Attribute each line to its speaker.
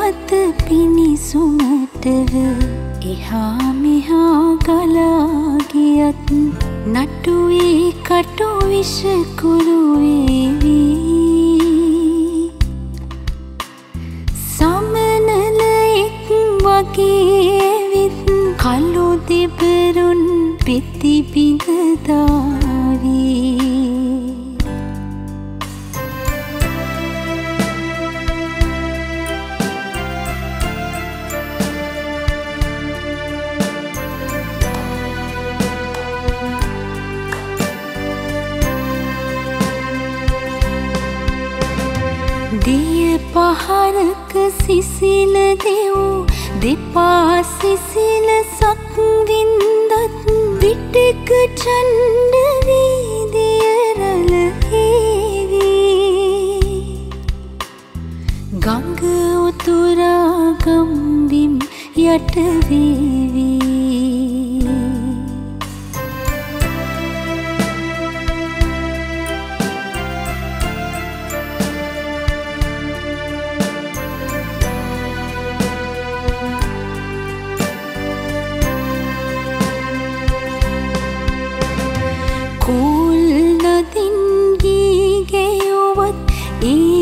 Speaker 1: මත පිනිසුමටව එහා මෙහා ගලා ගියත් නටුවේ කටු විෂකුරු වේවි සමනලෙක් වගේ විත් කළු දෙබරුන් පිති බිඳ දාවී දිය පහරක සිසිල දෙව් දෙපා සිසිල සක් වින්දත් විටක චණ්ඩ වීදිය රලහේවි ගංග උතුරා ගම්බිම් යට වේවි කුල් නදින් ගී ගෙයුවත්